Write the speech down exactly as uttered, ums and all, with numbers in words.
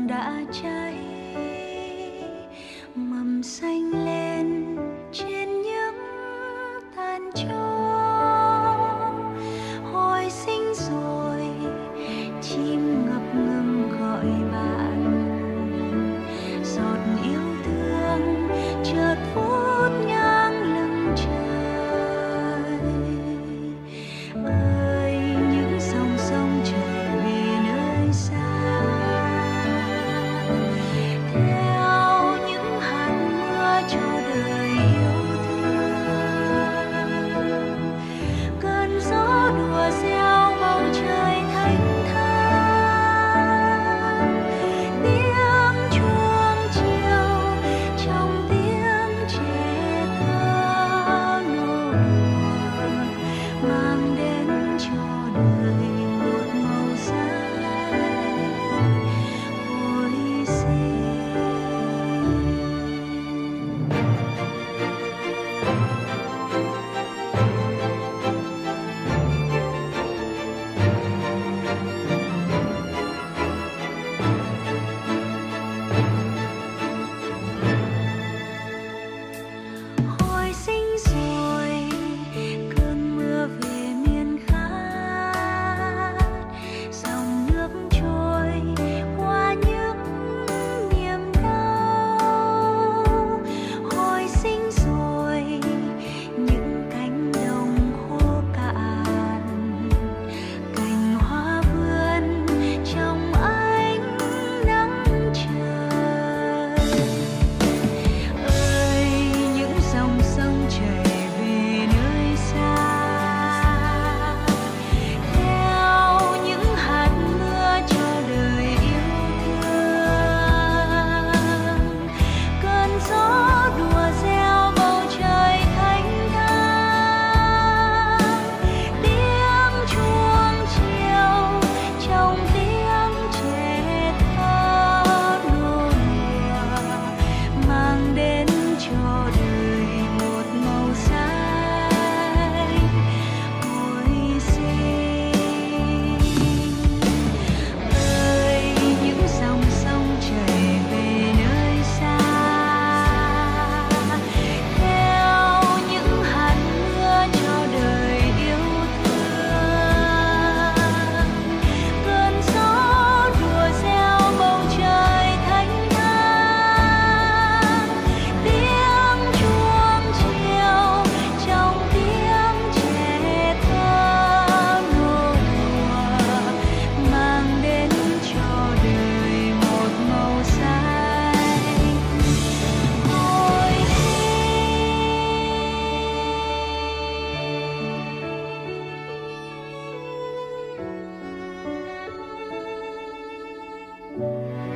đã cháy, mầm xanh lên trên những tàn tro. Hồi sinh rồi, chim ngập ngừng gọi bạn, giọt yêu thương chợt phút ngang lưng trời. Ơi những dòng sông chảy về nơi xa, theo những hạt mưa cho đời yêu thương. Cơn gió đùa reo bầu trời thanh thang, tiếng chuông chiều trong tiếng trẻ thơ nô đùa, mang đến cho đời một màu xanh hồi sinh. Hồi sinh rồi, cơn mưa về miền khác, dòng nước trôi qua những niềm đau. Hồi sinh rồi, những cánh đồng khô cạn, cành hoa vươn trong ánh nắng trời. Ơi những dòng sông chảy về nơi xa, theo những hạt mưa cho đời yêu thương. Cơn gió đùa reo bầu trời thanh thang, tiếng chuông chiều trong tiếng trẻ thơ nô đùa, mang đến cho đời một màu xanh hồi sinh. Ơi những dòng sông chảy về nơi xa, theo những hạt mưa cho đời yêu thương. Cơn gió đùa reo bầu trời thanh thang, tiếng chuông chiều trong tiếng trẻ thơ nô đùa, mang đến cho đời một màu xanh hồi sinh.